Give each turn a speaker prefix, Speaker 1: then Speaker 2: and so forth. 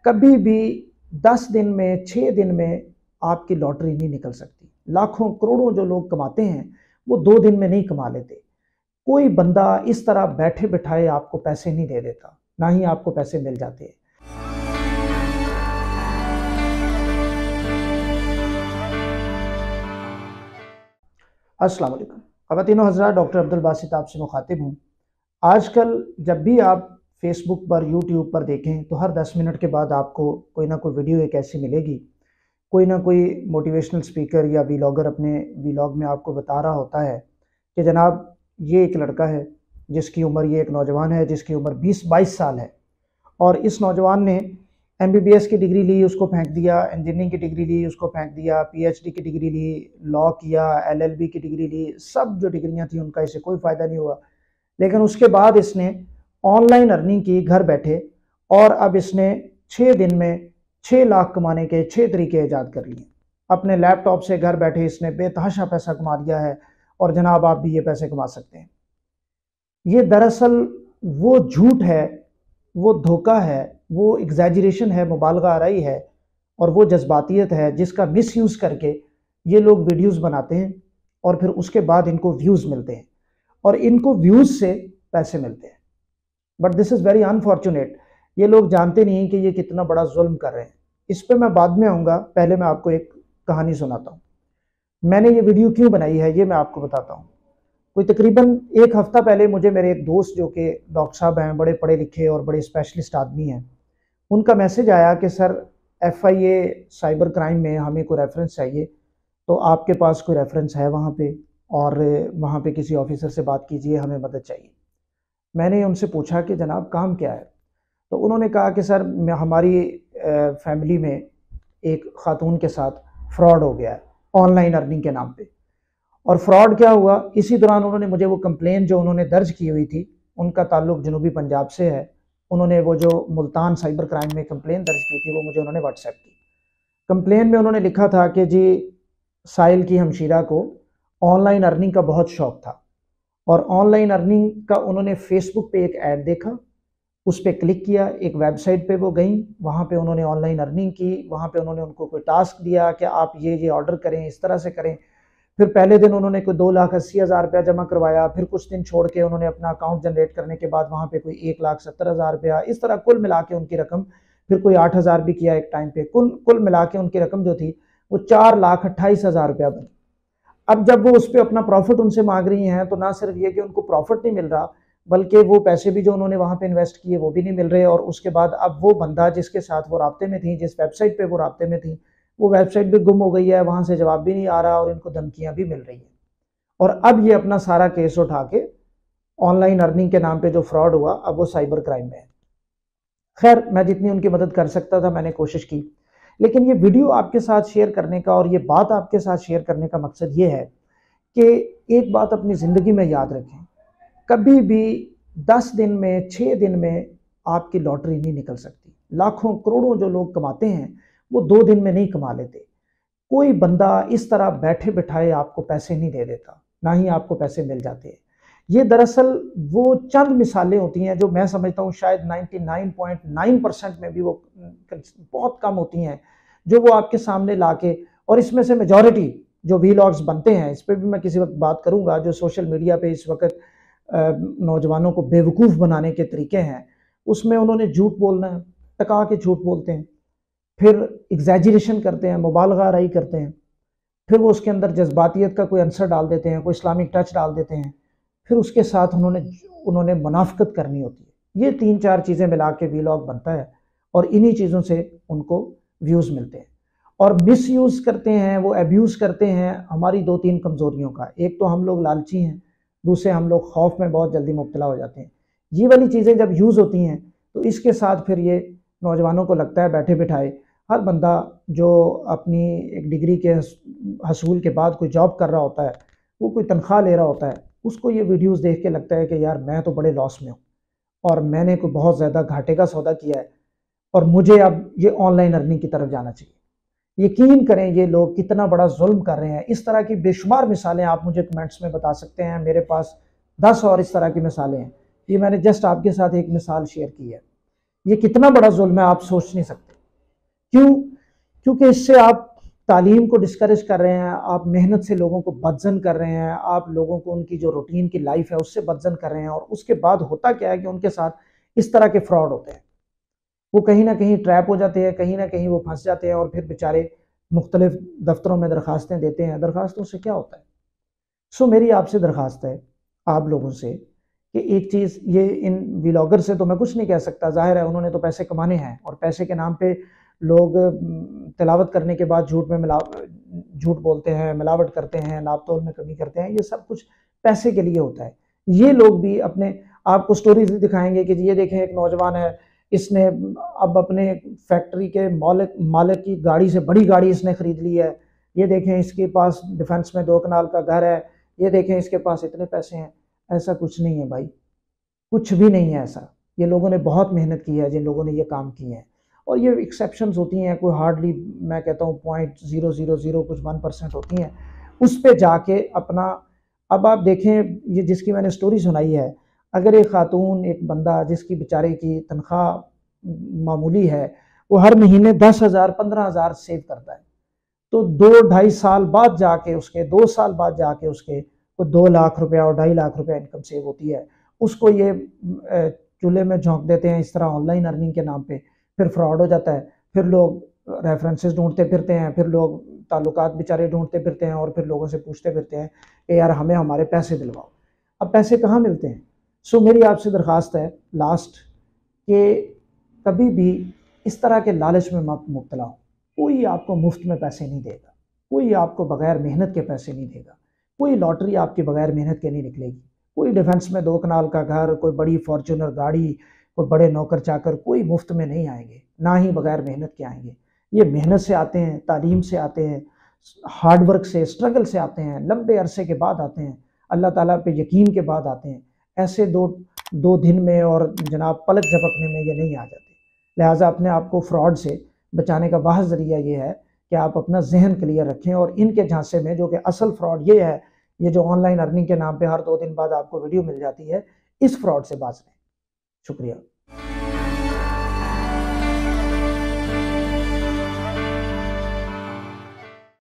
Speaker 1: कभी भी 10 दिन में 6 दिन में आपकी लॉटरी नहीं निकल सकती। लाखों करोड़ों जो लोग कमाते हैं वो 2 दिन में नहीं कमा लेते। कोई बंदा इस तरह बैठे बिठाए आपको पैसे नहीं दे देता, ना ही आपको पैसे मिल जाते हैं। अस्सलाम वालेकुम ख़वातीन व हज़रात, डॉक्टर अब्दुल बासित आपसे मुखातिब हूँ। आजकल जब भी आप फेसबुक पर, यूट्यूब पर देखें तो हर 10 मिनट के बाद आपको कोई ना कोई वीडियो एक ऐसी मिलेगी, कोई ना कोई मोटिवेशनल स्पीकर या व्लॉगर अपने व्लॉग में आपको बता रहा होता है कि जनाब ये एक लड़का है जिसकी उम्र, ये एक नौजवान है जिसकी उम्र 20-22 साल है और इस नौजवान ने MBBS की डिग्री ली, उसको फेंक दिया, इंजीनियरिंग की डिग्री ली, उसको फेंक दिया, PhD की डिग्री ली, लॉ किया, LLB की डिग्री ली, सब जो डिग्रियां थी उनका इसे कोई फ़ायदा नहीं हुआ। लेकिन उसके बाद इसने ऑनलाइन अर्निंग की घर बैठे और अब इसने 6 दिन में 6 लाख कमाने के 6 तरीके ईजाद कर लिए। अपने लैपटॉप से घर बैठे इसने बेतहाशा पैसा कमा लिया है और जनाब आप भी ये पैसे कमा सकते हैं। ये दरअसल वो झूठ है, वो धोखा है, वो एग्जैजरेशन है, मुबालगा आराई है और वो जज्बातियत है जिसका मिसयूज़ करके ये लोग वीडियोस बनाते हैं और फिर उसके बाद इनको व्यूज़ मिलते हैं और इनको व्यूज़ से पैसे मिलते हैं। But this is very unfortunate. ये लोग जानते नहीं कि ये कितना बड़ा जुल्म कर रहे हैं। इस पर मैं बाद में आऊँगा, पहले मैं आपको एक कहानी सुनाता हूँ। मैंने ये वीडियो क्यों बनाई है ये मैं आपको बताता हूँ। कोई तकरीबन 1 हफ्ता पहले मुझे मेरे एक दोस्त जो कि डॉक्टर साहब हैं, बड़े पढ़े लिखे और बड़े स्पेशलिस्ट आदमी हैं, उनका मैसेज आया कि सर FIA साइबर क्राइम में हमें कोई रेफरेंस चाहिए, तो आपके पास कोई रेफरेंस है वहाँ पे और वहाँ पे किसी ऑफिसर से बात कीजिए, हमें मदद चाहिए। मैंने उनसे पूछा कि जनाब काम क्या है, तो उन्होंने कहा कि सर हमारी फैमिली में एक खातून के साथ फ्रॉड हो गया है ऑनलाइन अर्निंग के नाम पे। और फ्रॉड क्या हुआ, इसी दौरान उन्होंने मुझे वो कंप्लेन जो उन्होंने दर्ज की हुई थी, उनका ताल्लुक जनूबी पंजाब से है, उन्होंने वो जो मुल्तान साइबर क्राइम में कंप्लेन दर्ज की थी वो मुझे उन्होंने व्हाट्सएप की। कंप्लेन में उन्होंने लिखा था कि जी साहिल की हमशीरा को ऑनलाइन अर्निंग का बहुत शौक था और ऑनलाइन अर्निंग का उन्होंने फेसबुक पे एक ऐड देखा, उस पर क्लिक किया, एक वेबसाइट पे वो गई, वहाँ पे उन्होंने ऑनलाइन अर्निंग की, वहाँ पे उन्होंने उनको कोई टास्क दिया कि आप ये ऑर्डर करें, इस तरह से करें। फिर पहले दिन उन्होंने कोई 2,80,000 रुपया जमा करवाया, फिर कुछ दिन छोड़ के उन्होंने अपना अकाउंट जनरेट करने के बाद वहाँ पे कोई 1,70,000 रुपया, इस तरह कुल मिला के उनकी रकम, फिर कोई 8,000 भी किया एक टाइम पे, कुल मिला के उनकी रकम जो थी वो 4,28,000 रुपया बनी। अब जब वो उस पर अपना प्रॉफिट उनसे मांग रही हैं तो ना सिर्फ ये कि उनको प्रॉफिट नहीं मिल रहा, बल्कि वो पैसे भी जो उन्होंने वहाँ पे इन्वेस्ट किए वो भी नहीं मिल रहे। और उसके बाद अब वो बंदा जिसके साथ वो राब्ते में थी, जिस वेबसाइट पे वो राब्ते में थी, वो वेबसाइट भी गुम हो गई है, वहाँ से जवाब भी नहीं आ रहा और इनको धमकियाँ भी मिल रही हैं। और अब ये अपना सारा केस उठा के ऑनलाइन अर्निंग के नाम पे जो फ्रॉड हुआ, अब वो साइबर क्राइम में है। खैर, मैं जितनी उनकी मदद कर सकता था मैंने कोशिश की, लेकिन ये वीडियो आपके साथ शेयर करने का और ये बात आपके साथ शेयर करने का मकसद ये है कि एक बात अपनी ज़िंदगी में याद रखें, कभी भी 10 दिन में 6 दिन में आपकी लॉटरी नहीं निकल सकती। लाखों करोड़ों जो लोग कमाते हैं वो 2 दिन में नहीं कमा लेते। कोई बंदा इस तरह बैठे बिठाए आपको पैसे नहीं दे देता, ना ही आपको पैसे मिल जाते हैं। ये दरअसल वो चंद मिसालें होती हैं जो मैं समझता हूँ शायद 99.9% में भी वो बहुत कम होती हैं जो वो आपके सामने लाके, और इसमें से मेजॉरिटी जो व्लॉग्स बनते हैं, इस पर भी मैं किसी वक्त बात करूँगा, जो सोशल मीडिया पे इस वक्त नौजवानों को बेवकूफ़ बनाने के तरीके हैं, उसमें उन्होंने झूठ बोलना है, टका के झूठ बोलते हैं, फिर एग्जैजरेशन करते हैं, मुबालगा आराई करते हैं, फिर वो उसके अंदर जज्बातियत का कोई अंसर डाल देते हैं, कोई इस्लामिक टच डाल देते हैं, फिर उसके साथ उन्होंने मुनाफिकत करनी होती है। ये 3-4 चीज़ें मिला के व्लॉग बनता है और इन्हीं चीज़ों से उनको व्यूज़ मिलते हैं और मिसयूज़ करते हैं, वो एब्यूज़ करते हैं हमारी 2-3 कमज़ोरियों का। एक तो हम लोग लालची हैं, दूसरे हम लोग खौफ में बहुत जल्दी मुब्तला हो जाते हैं। ये वाली चीज़ें जब यूज़ होती हैं तो इसके साथ फिर ये नौजवानों को लगता है बैठे बिठाए, हर बंदा जो अपनी एक डिग्री के हसूल के बाद कोई जॉब कर रहा होता है, वो कोई तनख्वाह ले रहा होता है, उसको ये वीडियोस देख के लगता है कि यार मैं तो बड़े लॉस में हूँ और मैंने कोई बहुत ज़्यादा घाटे का सौदा किया है और मुझे अब ये ऑनलाइन अर्निंग की तरफ जाना चाहिए। यकीन करें ये लोग कितना बड़ा जुल्म कर रहे हैं। इस तरह की बेशुमार मिसालें आप मुझे कमेंट्स में बता सकते हैं, मेरे पास 10 और इस तरह की मिसालें हैं। ये मैंने जस्ट आपके साथ एक मिसाल शेयर की है। ये कितना बड़ा जुल्म है आप सोच नहीं सकते। क्यों? क्योंकि इससे आप तालीम को डिस्करेज कर रहे हैं, आप मेहनत से लोगों को बदजन कर रहे हैं, आप लोगों को उनकी जो रूटीन की लाइफ है उससे बदजन कर रहे हैं। और उसके बाद होता क्या है कि उनके साथ इस तरह के फ्रॉड होते हैं, वो कहीं ना कहीं ट्रैप हो जाते हैं, कहीं ना कहीं वो फंस जाते हैं और फिर बेचारे मुख्तलिफ दफ्तरों में दरखास्तें देते हैं। दरखास्तों से क्या होता है? सो मेरी आपसे दरखास्त है आप लोगों से कि एक चीज़, ये इन व्लॉगर से तो मैं कुछ नहीं कह सकता, जाहिर है उन्होंने तो पैसे कमाने हैं और पैसे के नाम पे लोग तिलावत करने के बाद झूठ बोलते हैं, मिलावट करते हैं, नाप तोल में कमी करते हैं, ये सब कुछ पैसे के लिए होता है। ये लोग भी अपने आपको स्टोरीज दिखाएंगे कि ये देखें एक नौजवान है, इसने अब अपने फैक्ट्री के मालिक मालिक की गाड़ी से बड़ी गाड़ी इसने खरीद ली है, ये देखें इसके पास डिफेंस में 2 कनाल का घर है, ये देखें इसके पास इतने पैसे हैं। ऐसा कुछ नहीं है भाई, कुछ भी नहीं है ऐसा। ये लोगों ने बहुत मेहनत की है जिन लोगों ने ये काम किए हैं, और ये एक्सेप्शंस होती हैं, कोई हार्डली, मैं कहता हूँ 0.000 कुछ 1% होती हैं। उस पे जाके अपना, अब आप देखें ये जिसकी मैंने स्टोरी सुनाई है, अगर एक खातून, एक बंदा जिसकी बेचारे की तनख्वाह मामूली है, वो हर महीने 10,000 15,000 सेव करता है, तो 2-2.5 साल बाद जाके उसके 2 साल बाद जाके उसके को 2 लाख रुपया और 2.5 लाख रुपया इनकम सेव होती है। उसको ये चूल्हे में झोंक देते हैं इस तरह ऑनलाइन अर्निंग के नाम पे, फिर फ्रॉड हो जाता है, फिर लोग रेफरेंसेस ढूंढते फिरते हैं, फिर लोग ताल्लुकात बेचारे ढूंढते फिरते हैं और फिर लोगों से पूछते फिरते हैं कि यार हमें हमारे पैसे दिलवाओ। अब पैसे कहाँ मिलते हैं? सो मेरी आपसे दरख्वास्त है लास्ट, कि कभी भी इस तरह के लालच में मत मुब्तला हो। कोई आपको मुफ्त में पैसे नहीं देगा, कोई आपको बगैर मेहनत के पैसे नहीं देगा, कोई लॉटरी आपकी बगैर मेहनत के नहीं निकलेगी, कोई डिफेंस में 2 कनाल का घर, कोई बड़ी फॉर्चूनर गाड़ी, कोई बड़े नौकर चाकर, कोई मुफ्त में नहीं आएंगे, ना ही बगैर मेहनत के आएंगे। ये मेहनत से आते हैं, तालीम से आते हैं, हार्डवर्क से, स्ट्रगल से आते हैं, लंबे अरसे के बाद आते हैं, अल्लाह ताला पे यकीन के बाद आते हैं। ऐसे दो दो दिन में और जनाब पलक झपकने में ये नहीं आ जाते। लिहाजा अपने आप को फ्रॉड से बचाने का वाह ज़रिया ये है कि आप अपना जहन क्लियर रखें और इनके झांसे में, जो कि असल फ्रॉड ये है, ये जो ऑनलाइन अर्निंग के नाम पे हर 2 दिन बाद आपको वीडियो मिल जाती है, इस फ्रॉड से बच रहें। शुक्रिया।